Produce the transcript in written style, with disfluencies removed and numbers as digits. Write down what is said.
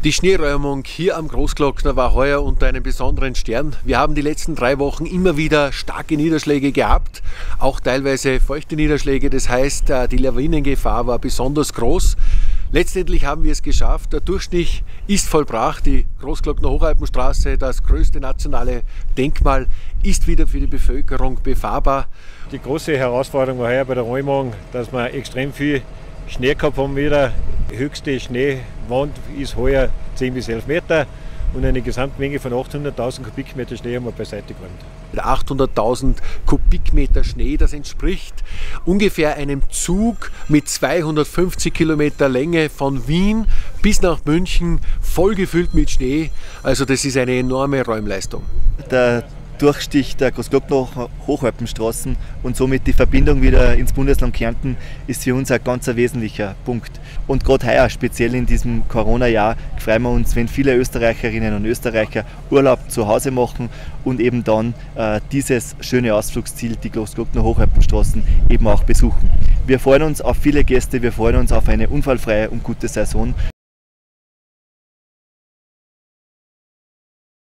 Die Schneeräumung hier am Großglockner war heuer unter einem besonderen Stern. Wir haben die letzten 3 Wochen immer wieder starke Niederschläge gehabt, auch teilweise feuchte Niederschläge. Das heißt, die Lawinengefahr war besonders groß. Letztendlich haben wir es geschafft. Der Durchstich ist vollbracht. Die Großglockner Hochalpenstraße, das größte nationale Denkmal, ist wieder für die Bevölkerung befahrbar. Die große Herausforderung war heuer bei der Räumung, dass wir extrem viel Schnee gehabt haben wieder. Die höchste Schneewand ist heuer 10 bis 11 Meter und eine Gesamtmenge von 800.000 Kubikmeter Schnee haben wir beiseite geräumt. 800.000 Kubikmeter Schnee, das entspricht ungefähr einem Zug mit 250 Kilometer Länge von Wien bis nach München, vollgefüllt mit Schnee. Also das ist eine enorme Räumleistung. Der Durchstich der Großglockner Hochalpenstraßen und somit die Verbindung wieder ins Bundesland Kärnten ist für uns ein ganz wesentlicher Punkt. Und gerade heuer, speziell in diesem Corona-Jahr, freuen wir uns, wenn viele Österreicherinnen und Österreicher Urlaub zu Hause machen und eben dann dieses schöne Ausflugsziel, die Großglockner Hochalpenstraßen, eben auch besuchen. Wir freuen uns auf viele Gäste, wir freuen uns auf eine unfallfreie und gute Saison.